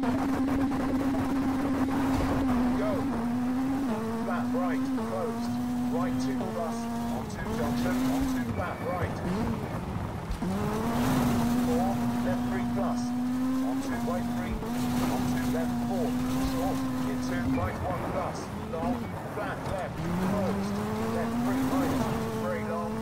Go. Flat right, closed. Right 2 plus, onto junction, onto flat right. 4, left 3 plus, onto right 3, onto left 4, short, into right 1 plus, long, flat left, closed, left 3 minus, very long.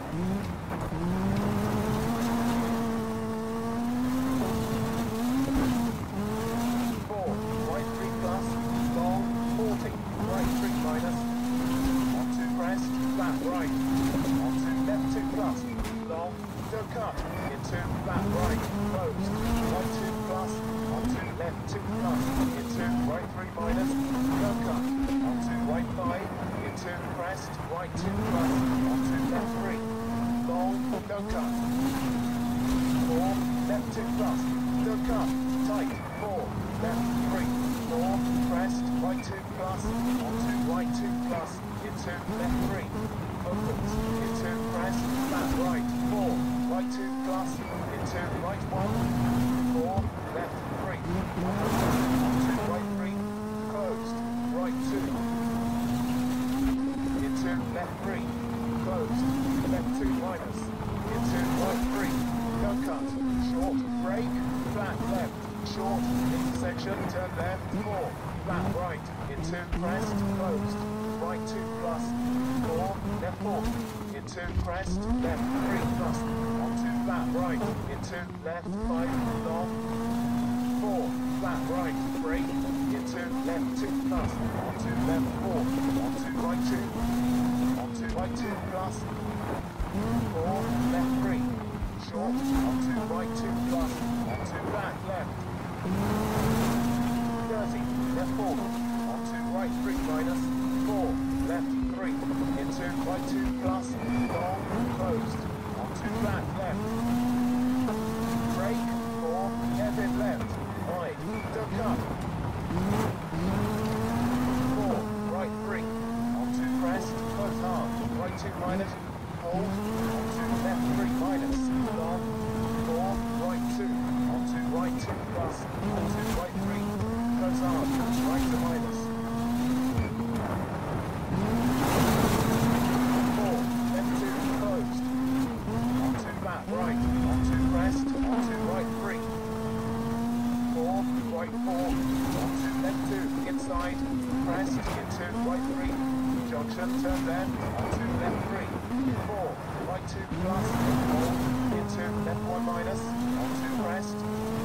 4, right 3 plus, long, 40, right 3 minus, onto crest, flat right, onto left 2 plus, long, go cut, into flat right, closed, right 2 plus, onto left 2 plus, into right 3 minus, go cut, onto right 5, into crest, right 2 plus, onto left 3, long, go cut, 4, left 2 plus, go cut, tight, 4, left 3, 4, crest, right 2 plus, onto right 2 plus, into left 3, opens, into crest, flat right, 4, right 2 plus, into right 1, 4, left 3, onto right 3, closed, right 2, into left 3, closed, left 2 minus, into right 3, go cut, short, brake, flat left, short, intersection, turn left, 4, flat right, into crest, closed, right 2 plus, 4, left 4, into crest, left 3 plus, onto flat right, into left 5, long, 4, flat right, brake, into left 2 plus, onto left 4, onto right 2, onto right 2 plus, 4, left 3, short, onto right 2 plus, onto back left, 30, left 4, onto right 3 minus, 4, left 3, into right 2 plus, long, closed, onto back left, brake, 4, headed left, wide, don't cut, 4, right 3, onto crest, close hard, right 2 minus, hold, onto left 3 minus, long, 4, right 2, onto right 2 plus, onto right 3, close hard, right to minus, 4, left 2, closed, onto back right, onto crest, onto right 3, 4, right 4, onto left 2, inside, crest, into right 3, junction, turn left, onto left 3, 4, right 2 plus, hold, into left 1 minus, onto crest,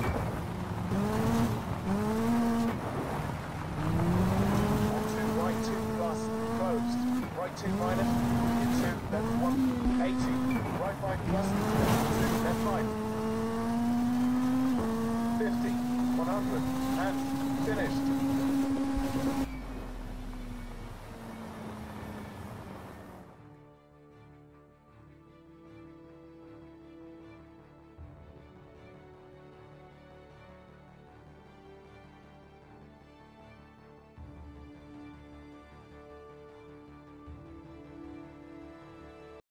onto right 2 plus, closed, right 2 minus, into left 1, 80, right 5 plus, onto left 5, 50, 100, and finished.